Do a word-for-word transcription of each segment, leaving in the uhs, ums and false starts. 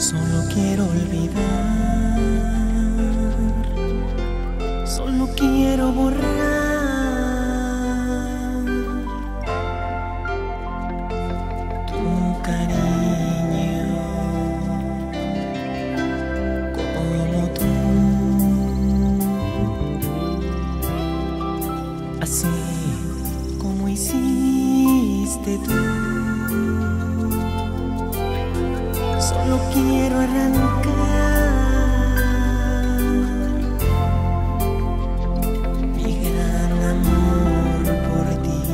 Solo quiero olvidar, solo quiero borrar tu cariño, como tú, así como hiciste tú. Solo quiero arrancar mi gran amor por ti.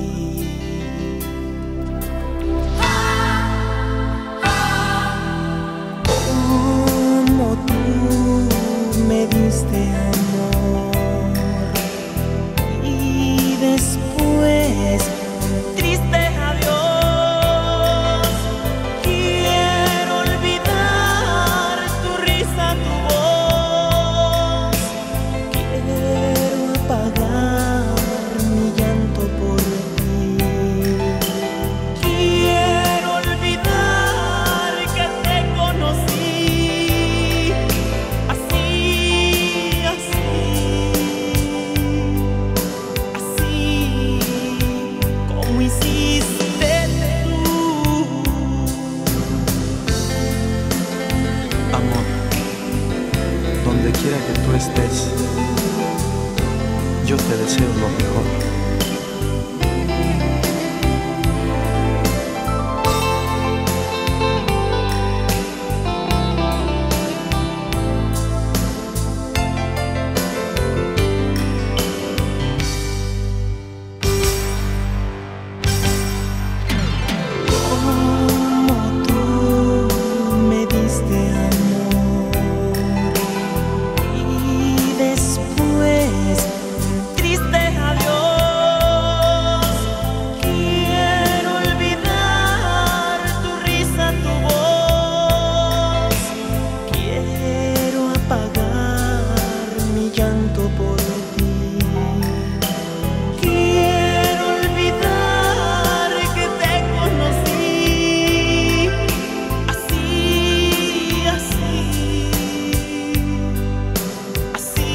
Como tú me diste amor y después triste adiós. Quiero olvidar tu risa, tu voz. Quiero apagar mi llanto por ti. Quiero olvidar que te conocí así, así, así como hiciste tú. Amor, donde quiera que tú estés, yo te deseo lo mejor. Como tú me diste amor y después triste adiós. Quiero olvidar tu risa, tu voz. Quiero apagar mi llanto por ti. Quiero olvidar que te conocí así, así, así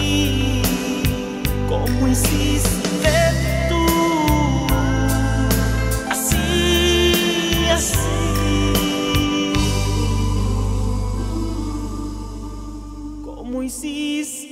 como hiciste tú. Así, así, como hiciste